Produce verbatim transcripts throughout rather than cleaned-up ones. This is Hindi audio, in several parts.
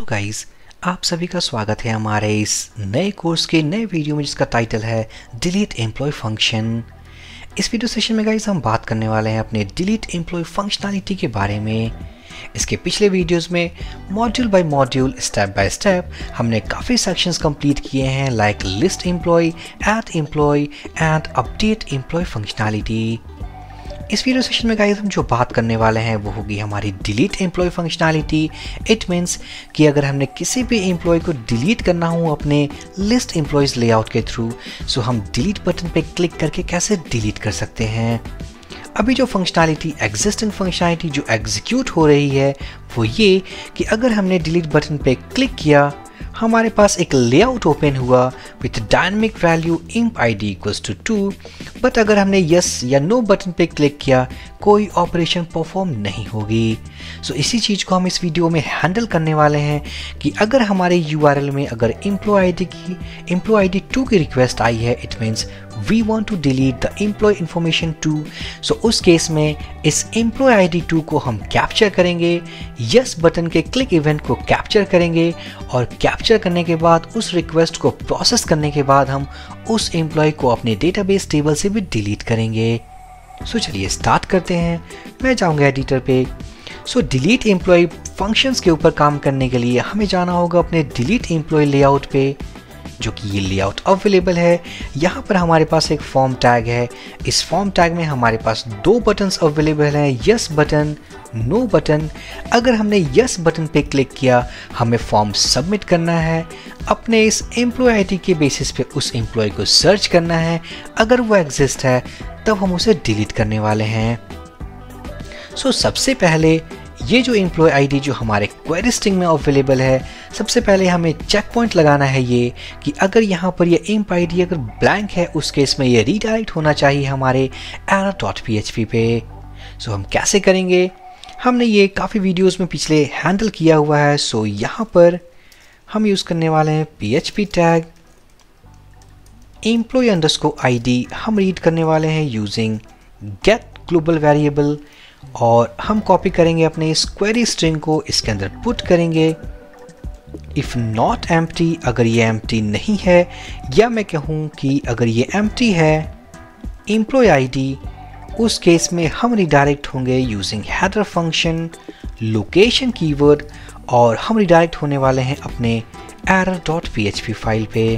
हेलो गाइस, आप सभी का स्वागत है हमारे इस नए कोर्स के नए वीडियो में जिसका टाइटल है डिलीट एम्प्लॉय फंक्शन। इस वीडियो सेशन में गाइस हम बात करने वाले हैं अपने डिलीट एम्प्लॉय फंक्शनैलिटी के बारे में। इसके पिछले वीडियोस में module by module step by step हमने काफ़ी सेक्शंस कंप्लीट किए हैं, like list employee, add employee and update employee functionality. इस वीडियो सेशन में गाइस हम जो बात करने वाले हैं वो होगी हमारी delete employ functionality. It means कि अगर हमने किसी भी एम्प्लॉय को डिलीट करना हो अपने लिस्ट एम्प्लॉयज़ लेआउट के थ्रू, सो हम डिलीट बटन पे क्लिक करके कैसे डिलीट कर सकते हैं। अभी जो फंक्शनैलिटी एग्जिस्टिंग फंक्शनैलिटी जो एग्जीक्यूट हो रही है वो ये कि अगर हमने डिलीट बटन पे क्लिक किया, हमारे पास एक लेआउट ओपन हुआ with dynamic value imp id equals to two, but अगर हमने यस या नो बटन पे क्लिक किया कोई ऑपरेशन परफॉर्म नहीं होगी। सो so, इसी चीज़ को हम इस वीडियो में हैंडल करने वाले हैं कि अगर हमारे यूआरएल में अगर एम्प्लॉय आईडी की एम्प्लॉय आईडी टू की रिक्वेस्ट आई है, it means we want to delete the employee information two. So उस केस में इस एम्प्लॉय आईडी टू को हम कैप्चर करेंगे, यस बटन के क्लिक इवेंट को कैप्चर करेंगे और कैप्चर करने के बाद उस रिक्वेस्ट को प्रोसेस करने के बाद हम उस एम्प्लॉय को अपने डेटाबेस टेबल से भी डिलीट करेंगे। सो so, चलिए स्टार्ट करते हैं। मैं जाऊंगा एडिटर पे। सो डिलीट एम्प्लॉय फंक्शंस के ऊपर काम करने के लिए हमें जाना होगा अपने डिलीट एम्प्लॉय लेआउट पे, जो कि ये लेआउट अवेलेबल है। यहाँ पर हमारे पास एक फॉर्म टैग है। इस फॉर्म टैग में हमारे पास दो बटन्स अवेलेबल हैं, यस बटन, नो बटन। अगर हमने यस बटन पे क्लिक किया, हमें फॉर्म सबमिट करना है, अपने इस एम्प्लॉय आईडी के बेसिस पे उस एम्प्लॉय को सर्च करना है। अगर वो एग्जिस्ट है तब हम उसे डिलीट करने वाले हैं। सो so, सबसे पहले ये जो एम्प्लॉय आईडी जो हमारे क्वेरी स्ट्रिंग में अवेलेबल है, सबसे पहले हमें चेक पॉइंट लगाना है ये कि अगर यहाँ पर ये imp आईडी अगर ब्लैंक है उस केस में ये रीडायरेक्ट होना चाहिए हमारे error dot P H P पे। सो so, हम कैसे करेंगे, हमने ये काफ़ी वीडियोस में पिछले हैंडल किया हुआ है। सो so, यहाँ पर हम यूज़ करने वाले हैं P H P tag employ underscore ID. हम रीड करने वाले हैं यूजिंग गेट ग्लोबल वेरिएबल और हम कॉपी करेंगे अपने इस क्वेरी स्ट्रिंग को, इसके अंदर पुट करेंगे इफ़ नॉट एम्प्टी, अगर ये एम्प्टी नहीं है, या मैं कहूँ कि अगर ये एम्प्टी है एम्प्लॉय आईडी, उस केस में हम रिडायरेक्ट होंगे using header function location keyword और हम रिडायरेक्ट होने वाले हैं अपने error dot P H P file पे।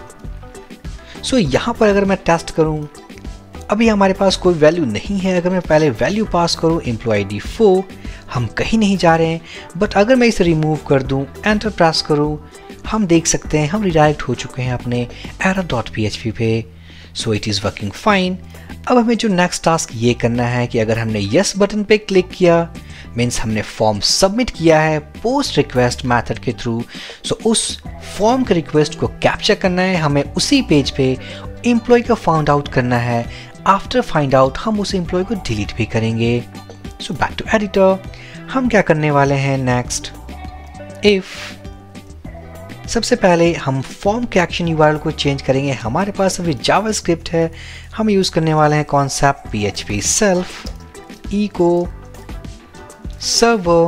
सो so, यहाँ पर अगर मैं टेस्ट करूँ, अभी हमारे पास कोई वैल्यू नहीं है। अगर मैं पहले वैल्यू पास करूँ एम्प्लॉय आईडी फोर, हम कहीं नहीं जा रहे हैं। बट अगर मैं इसे रिमूव कर दूँ, एंटर प्रेस करूँ, हम देख सकते हैं हम रिडायरेक्ट हो चुके हैं अपने error dot P H P पे। So it is working fine. अब हमें जो नेक्स्ट टास्क ये करना है कि अगर हमने यस बटन पे क्लिक किया, मीन्स हमने फॉर्म सबमिट किया है पोस्ट रिक्वेस्ट मेथड के थ्रू। सो उस फॉर्म के रिक्वेस्ट को कैप्चर करना है, हमें उसी पेज पे एम्प्लॉय को फाइंड आउट करना है। आफ्टर फाइंड आउट हम उस एम्प्लॉय को डिलीट भी करेंगे। सो बैक टू एडिटर, हम क्या करने वाले हैं नेक्स्ट, इफ सबसे पहले हम फॉर्म के एक्शन यूआरएल को चेंज करेंगे। हमारे पास अभी जावास्क्रिप्ट है, हम यूज़ करने वाले हैं concept P H P self echo server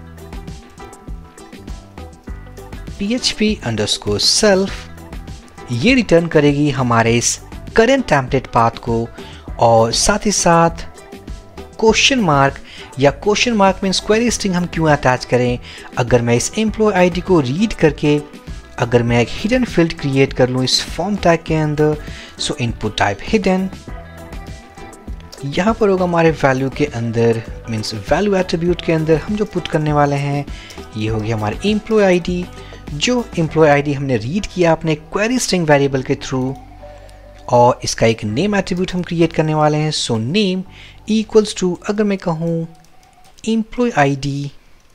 P H P underscore self. ये रिटर्न करेगी हमारे इस करेंट टेम्पलेट पाथ को और साथ ही साथ क्वेश्चन मार्क या question mark means query string हम क्यों अटैच करें। अगर मैं इस एम्प्लॉय आईडी को रीड करके अगर मैं एक हिडन फील्ड क्रिएट कर लूँ इस फॉर्म टैग के अंदर, सो इनपुट टाइप हिडन, यहाँ पर होगा हमारे वैल्यू के अंदर मीन्स वैल्यू एट्रीब्यूट के अंदर हम जो पुट करने वाले हैं ये होगी हमारी एम्प्लॉय आईडी, जो एम्प्लॉय आईडी हमने रीड किया अपने क्वेरी स्ट्रिंग वेरिएबल के थ्रू, और इसका एक नेम एट्रीब्यूट हम क्रिएट करने वाले हैं। सो नेम इक्वल्स टू, अगर मैं कहूँ एम्प्लॉय आईडी,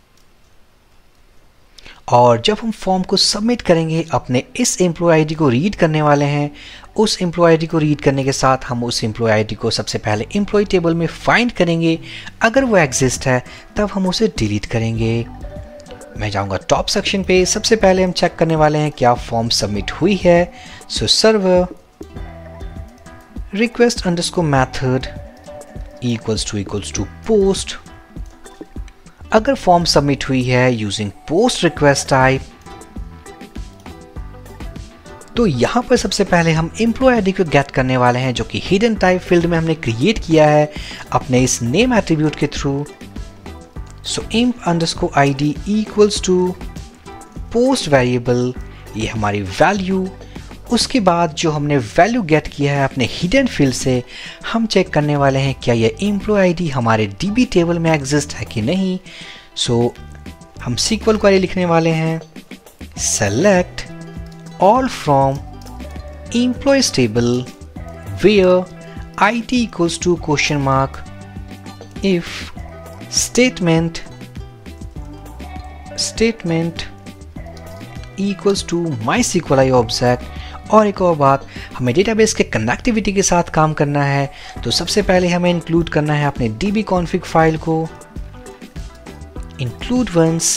और जब हम फॉर्म को सबमिट करेंगे अपने इस एम्प्लॉय आईडी को रीड करने वाले हैं। उस एम्प्लॉय आईडी को रीड करने के साथ हम उस एम्प्लॉय आईडी को सबसे पहले एम्प्लॉय टेबल में फाइंड करेंगे। अगर वो एग्जिस्ट है तब हम उसे डिलीट करेंगे। मैं जाऊंगा टॉप सेक्शन पे। सबसे पहले हम चेक करने वाले हैं क्या फॉर्म सबमिट हुई है। So server request underscore method equals to equals to post अगर फॉर्म सबमिट हुई है यूजिंग पोस्ट रिक्वेस्ट टाइप, तो यहाँ पर सबसे पहले हम एम्प्लॉय आईडी को गेट करने वाले हैं, जो कि हिडन टाइप फील्ड में हमने क्रिएट किया है अपने इस नेम एट्रीब्यूट के through. So imp underscore ID equals to post variable, ये हमारी वैल्यू। उसके बाद जो हमने वैल्यू गेट किया है अपने हिडन फील्ड से, हम चेक करने वाले हैं क्या ये एम्प्लॉय आईडी हमारे डीबी टेबल में एग्जिस्ट है कि नहीं। सो so, हम सीक्वल क्वेरी लिखने वाले हैं select all from employees table where id equals to question mark if statement statement equals to MySQLi object। और एक और बात, हमें डेटाबेस के कनेक्टिविटी के साथ काम करना है, तो सबसे पहले हमें इंक्लूड करना है अपने dbconfig फाइल को include once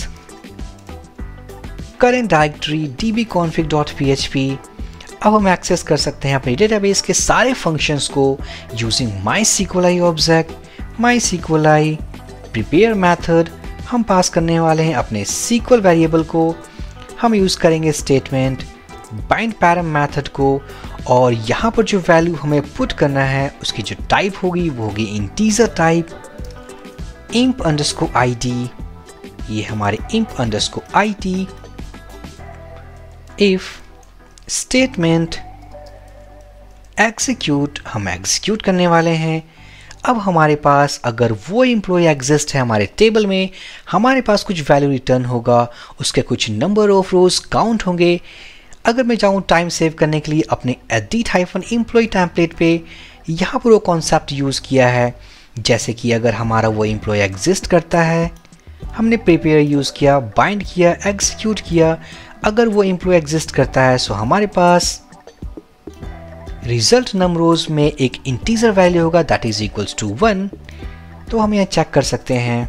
current directory dbconfig.php। अब हम एक्सेस कर सकते हैं अपने डेटाबेस के सारे फंक्शंस को using MySQLi object, MySQLi prepare method. हम पास करने वाले हैं अपने SQL वेरिएबल को, हम यूज़ करेंगे स्टेटमेंट बाइंड पैरम मेथड को, और यहाँ पर जो वैल्यू हमें पुट करना है उसकी जो टाइप होगी वो होगी integer type imp underscore id। ये हमारे imp underscore id if statement execute, हम execute करने वाले हैं। अब हमारे पास अगर वो एम्प्लॉय एग्जिस्ट है हमारे टेबल में, हमारे पास कुछ वैल्यू रिटर्न होगा, उसके कुछ नंबर ऑफ रोज काउंट होंगे। अगर मैं जाऊँ टाइम सेव करने के लिए अपने एडिट हाइफन एम्प्लॉय टेम्पलेट पे, यहाँ पर वो कॉन्सेप्ट यूज़ किया है जैसे कि अगर हमारा वो एम्प्लॉय एग्जिस्ट करता है, हमने प्रिपेयर यूज़ किया, बाइंड किया, एग्जीक्यूट किया। अगर वो एम्प्लॉय एग्जिस्ट करता है सो हमारे पास रिजल्ट नंबरोज में एक इंटीजर वैल्यू होगा that is equals to one. तो हम यहाँ चेक कर सकते हैं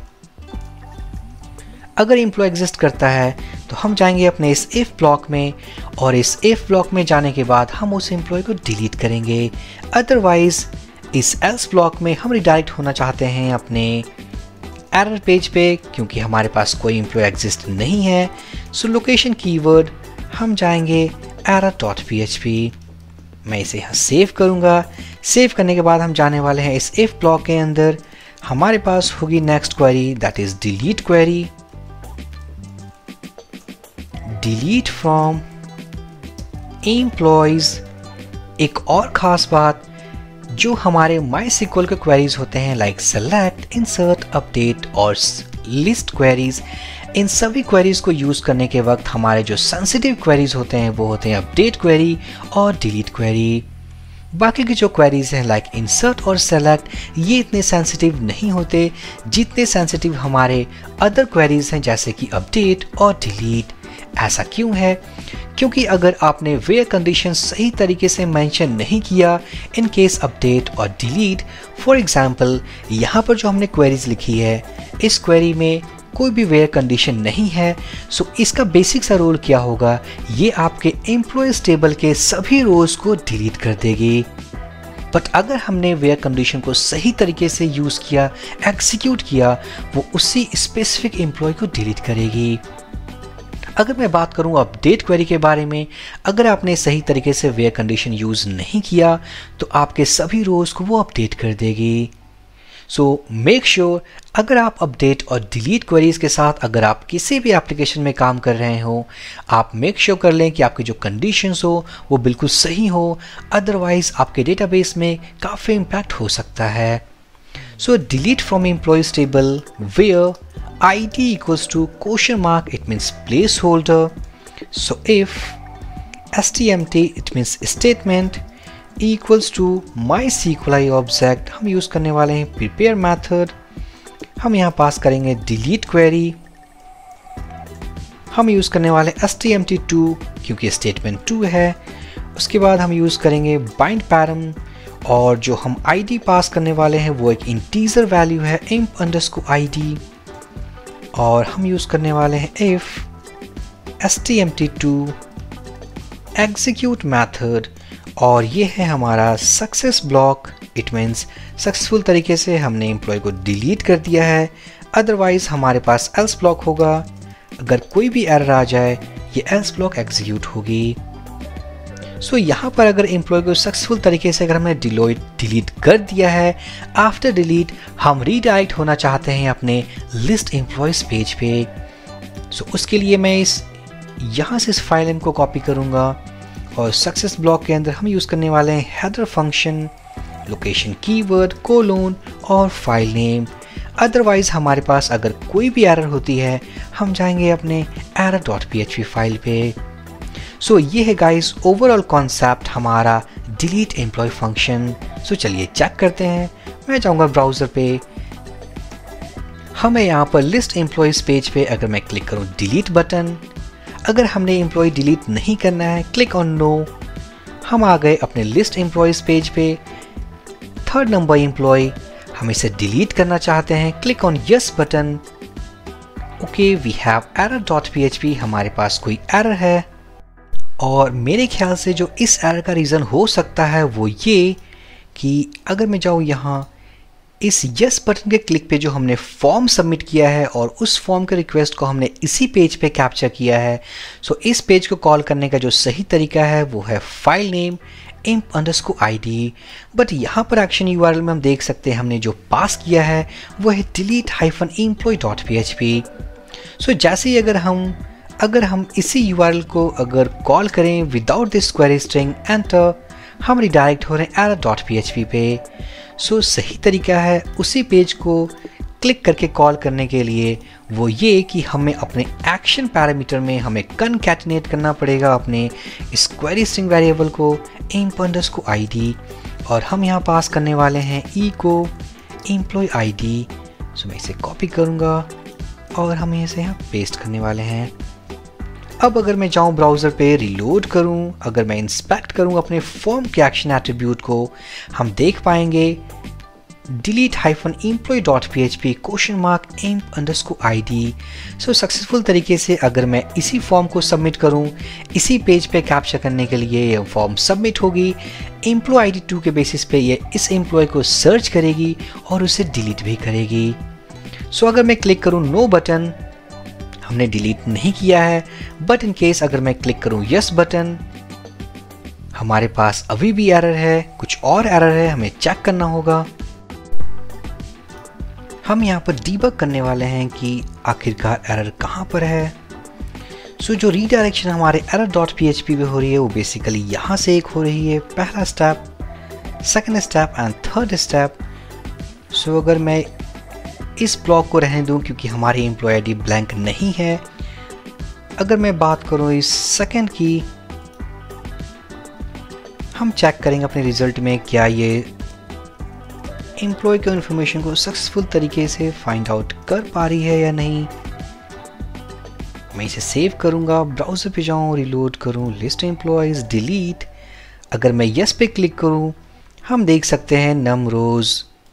अगर एम्प्लॉय एग्जिस्ट करता है तो हम जाएंगे अपने इस इफ ब्लॉक में, और इस इफ ब्लॉक में जाने के बाद हम उस एम्प्लॉय को डिलीट करेंगे। अदरवाइज इस एल्स ब्लॉक में हम रिडायरेक्ट होना चाहते हैं अपने एरर पेज पे, क्योंकि हमारे पास कोई एम्प्लॉय एग्जिस्ट नहीं है। सो लोकेशन कीवर्ड हम जाएंगे error dot P H P. मैं इसे यहाँ सेव करूँगा। सेव करने के बाद हम जाने वाले हैं इस इफ ब्लॉक के अंदर, हमारे पास होगी next query that is delete query, delete from employees. एक और खास बात, जो हमारे MySQL के क्वेरीज होते हैं लाइक सेलेक्ट, इंसर्ट, अपडेट और लिस्ट क्वेरीज, इन सभी क्वेरीज को यूज़ करने के वक्त हमारे जो सेंसिटिव क्वेरीज होते हैं वो होते हैं अपडेट क्वेरी और डिलीट क्वेरी। बाकी की जो क्वेरीज हैं लाइक इंसर्ट और सेलेक्ट, ये इतने सेंसिटिव नहीं होते जितने सेंसिटिव हमारे अदर क्वेरीज हैं जैसे कि अपडेट और डिलीट। ऐसा क्यों है? क्योंकि अगर आपने वेयर कंडीशन सही तरीके से मेंशन नहीं किया इन केस अपडेट और डिलीट, फॉर एग्जांपल यहाँ पर जो हमने क्वेरीज लिखी है इस क्वेरी में कोई भी वेयर कंडीशन नहीं है, सो इसका बेसिक सा रोल क्या होगा, ये आपके एम्प्लॉयज टेबल के सभी रोज को डिलीट कर देगी। बट अगर हमने वेयर कंडीशन को सही तरीके से यूज़ किया, एग्जीक्यूट किया, वो उसी स्पेसिफिक एम्प्लॉय को डिलीट करेगी। अगर मैं बात करूं अपडेट क्वेरी के बारे में, अगर आपने सही तरीके से वेयर कंडीशन यूज़ नहीं किया तो आपके सभी रोज को वो अपडेट कर देगी। सो मेक श्योर अगर आप अपडेट और डिलीट क्वेरीज के साथ अगर आप किसी भी एप्लीकेशन में काम कर रहे हो, आप मेक श्योर कर लें कि आपकी जो कंडीशंस हो वो बिल्कुल सही हो, अदरवाइज आपके डेटाबेस में काफ़ी इम्पैक्ट हो सकता है। So delete from employees table where id equals to question mark, it means placeholder. So if stmt, it means statement equals to MySQLi object, हम यूज़ करने वाले हैं prepare method। हम यहाँ पास करेंगे delete query, हम यूज़ करने वाले S T M T two क्योंकि स्टेटमेंट टू है। उसके बाद हम यूज़ करेंगे bind param, और जो हम id पास करने वाले हैं वो एक इंटीजर वैल्यू है imp underscore id, और हम यूज़ करने वाले हैं if S T M T two execute method, और ये है हमारा success block. It means successful तरीके से हमने एम्प्लॉय को डिलीट कर दिया है। अदरवाइज हमारे पास एल्स ब्लॉक होगा। अगर कोई भी एरर आ जाए ये एल्स ब्लॉक एग्जीक्यूट होगी। सो so, यहाँ पर अगर एम्प्लॉय को सक्सेसफुल तरीके से अगर हमने डिलीट डिलीट कर दिया है, आफ्टर डिलीट हम रीडायरेक्ट होना चाहते हैं अपने लिस्ट एम्प्लॉयज पेज पे। सो so, उसके लिए मैं इस यहाँ से इस फाइल नेम को कॉपी करूँगा और सक्सेस ब्लॉक के अंदर हम यूज़ करने वाले हैं header function, location keyword, colon और फाइल नेम। अदरवाइज हमारे पास अगर कोई भी एरर होती है हम जाएंगे अपने error dot P H P file पे। सो so, ये है गाइस ओवरऑल कॉन्सेप्ट हमारा डिलीट एम्प्लॉय फंक्शन। सो चलिए चेक करते हैं। मैं जाऊंगा ब्राउज़र पे, हमें यहाँ पर लिस्ट एम्प्लॉयज़ पेज पे अगर मैं क्लिक करूँ डिलीट बटन, अगर हमने एम्प्लॉय डिलीट नहीं करना है क्लिक ऑन नो। हम आ गए अपने लिस्ट एम्प्लॉयज़ पेज पे। थर्ड नंबर एम्प्लॉय हम इसे डिलीट करना चाहते हैं, click on yes button. Okay we have error dot P H P, हमारे पास कोई एरर है और मेरे ख्याल से जो इस एरर का रीज़न हो सकता है वो ये कि अगर मैं जाऊँ यहाँ इस यस बटन के क्लिक पे जो हमने फॉर्म सबमिट किया है और उस फॉर्म के रिक्वेस्ट को हमने इसी पेज पे कैप्चर किया है। सो इस पेज को कॉल करने का जो सही तरीका है वो है file name imp underscore id, but यहाँ पर एक्शन यूआरएल में हम देख सकते हैं हमने जो पास किया है वो है delete hyphen employee dot p h p। सो जैसे ही अगर हम अगर हम इसी यूआरएल को अगर कॉल करें without this query string enter, हम रिडायरेक्ट हो रहे हैं error dot P H P पे। सो सही तरीका है उसी पेज को क्लिक करके कॉल करने के लिए वो ये कि हमें अपने एक्शन पैरामीटर में हमें कनकैटिनेट करना पड़ेगा अपने इस क्वेरी स्ट्रिंग वेरिएबल को imp underscore id और हम यहाँ पास करने वाले हैं ई को एम्प्लॉय आईडी। सो मैं इसे कॉपी करूँगा और हम इसे यहाँ पेस्ट करने वाले हैं। अब अगर मैं जाऊँ ब्राउज़र पे रिलोड करूँ, अगर मैं इंस्पेक्ट करूँ अपने फॉर्म के एक्शन एट्रीब्यूट को, हम देख पाएंगे delete hyphen employee dot p h p question mark imp underscore id। So successful तरीके से अगर मैं इसी फॉर्म को सबमिट करूं, इसी पेज पे कैप्चर करने के लिए ये फॉर्म सबमिट होगी। एम्प्लॉय आईडी टू के बेसिस पे ये इस एम्प्लॉय को सर्च करेगी और उसे डिलीट भी करेगी। सो so, अगर मैं क्लिक करूं नो बटन, हमने डिलीट नहीं किया है, बट इन केस अगर मैं क्लिक करूं यस बटन, हमारे पास अभी भी एरर है, कुछ और एरर है, हमें चेक करना होगा। हम यहाँ पर डीबग करने वाले हैं कि आखिरकार एरर कहाँ पर है। सो so, जो रीडायरेक्शन हमारे error dot P H P पे हो रही है वो बेसिकली यहाँ से एक हो रही है, पहला step, second step and third step. So अगर मैं इस ब्लॉक को रहने दूँ क्योंकि हमारी एम्प्लॉय आईडी ब्लैंक नहीं है, अगर मैं बात करूँ इस सेकंड की, हम चेक करेंगे अपने रिजल्ट में क्या ये एम्प्लॉय के इन्फॉर्मेशन को सक्सेसफुल तरीके से फाइंड आउट कर पा रही है या नहीं। मैं इसे सेव करूंगा, ब्राउज़र पे जाऊं, रिलोड करूं, लिस्ट एम्प्लॉयज, डिलीट। अगर मैं यस पे क्लिक करूं, हम देख सकते हैं num rows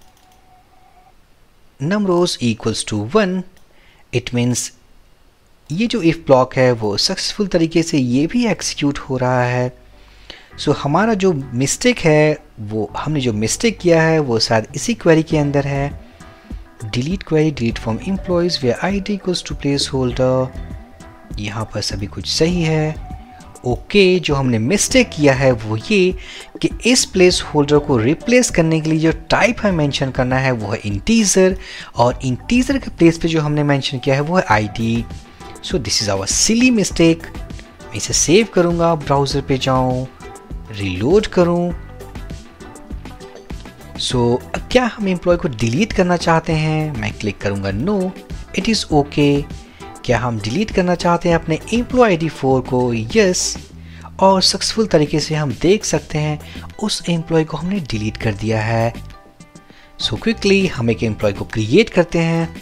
num rows equals to one. It means ये जो इफ ब्लॉक है वो सक्सेसफुल तरीके से ये भी एग्जीक्यूट हो रहा है। सो so, हमारा जो मिस्टेक है वो हमने जो मिस्टेक किया है वो शायद इसी क्वेरी के अंदर है, delete query delete from employees where ID equals to placeholder. यहाँ पर सभी कुछ सही है। ओके okay, जो हमने मिस्टेक किया है वो ये कि इस प्लेस होल्डर को रिप्लेस करने के लिए जो टाइप हमें मेंशन करना है वो है इंटीजर, और इंटीजर के प्लेस पे जो हमने मेंशन किया है वो है ID. So this is our silly mistake. मैं इसे सेव करूँगा, ब्राउज़र पे जाऊँ, रिलोड करूं। सो so, क्या हम एम्प्लॉय को डिलीट करना चाहते हैं? मैं क्लिक करूंगा नो, इट इज़ ओके। क्या हम डिलीट करना चाहते हैं अपने एम्प्लॉय आईडी फोर को? यस। और सक्सेसफुल तरीके से हम देख सकते हैं उस एम्प्लॉय को हमने डिलीट कर दिया है। सो so, क्विकली हम एक एम्प्लॉय को क्रिएट करते हैं।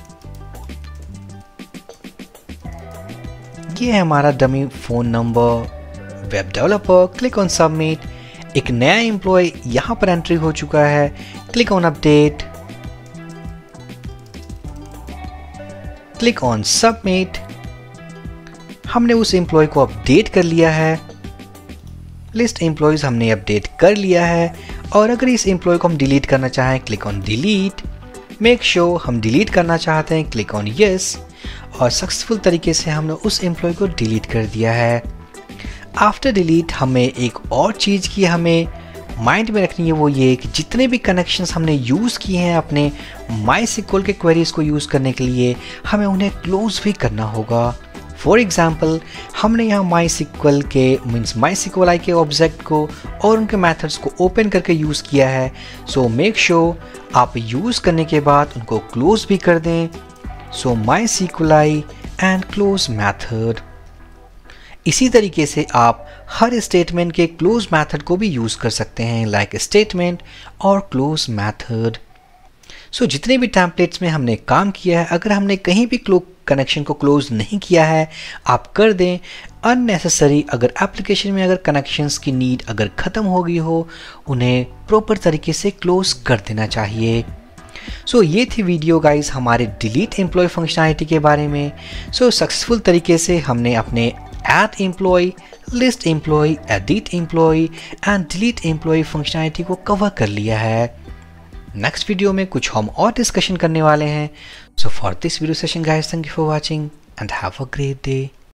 ये है हमारा dummy phone number, web developer, click on submit. एक नया एम्प्लॉय यहाँ पर एंट्री हो चुका है, click on update, click on submit. हमने उस एम्प्लॉय को अपडेट कर लिया है, लिस्ट एम्प्लॉयज हमने अपडेट कर लिया है। और अगर इस एम्प्लॉय को हम डिलीट करना चाहें, click on delete, make sure हम डिलीट करना चाहते हैं, क्लिक ऑन यस, और सक्सेसफुल तरीके से हमने उस एम्प्लॉय को डिलीट कर दिया है। आफ्टर डिलीट हमें एक और चीज़ की हमें माइंड में रखनी है, वो ये कि जितने भी कनेक्शंस हमने यूज़ किए हैं अपने माई सिक्वल के क्वेरीज को यूज़ करने के लिए, हमें उन्हें क्लोज भी करना होगा। फॉर एग्जाम्पल, हमने यहाँ माई सिक्वल के मीन्स माई सिक्वल आई के ऑब्जेक्ट को और उनके मेथड्स को ओपन करके यूज़ किया है। सो मेक श्योर आप यूज़ करने के बाद उनको क्लोज भी कर दें। So my sequel I and close method. इसी तरीके से आप हर स्टेटमेंट के क्लोज मेथड को भी यूज़ कर सकते हैं, लाइक स्टेटमेंट और क्लोज मेथड। सो जितने भी टेम्पलेट्स में हमने काम किया है, अगर हमने कहीं भी कनेक्शन को क्लोज नहीं किया है, आप कर दें। अननेसेसरी अगर एप्लीकेशन में अगर कनेक्शंस की नीड अगर ख़त्म हो गई हो, उन्हें प्रॉपर तरीके से क्लोज कर देना चाहिए। सो so, ये थी वीडियो गाइस हमारे डिलीट एम्प्लॉय फंक्शनैलिटी के बारे में। सो so, सक्सेसफुल तरीके से हमने अपने add employ, list employ, edit employ and delete employ functionality को कवर कर लिया है। नेक्स्ट वीडियो में कुछ हम और डिस्कशन करने वाले हैं। So for this video session guys, thank you for watching and have a great day.